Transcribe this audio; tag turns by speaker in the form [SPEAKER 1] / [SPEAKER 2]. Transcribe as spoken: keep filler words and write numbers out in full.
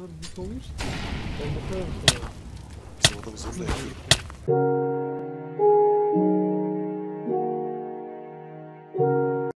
[SPEAKER 1] dijo Wish. El mejor juego.
[SPEAKER 2] Se botó que se fue.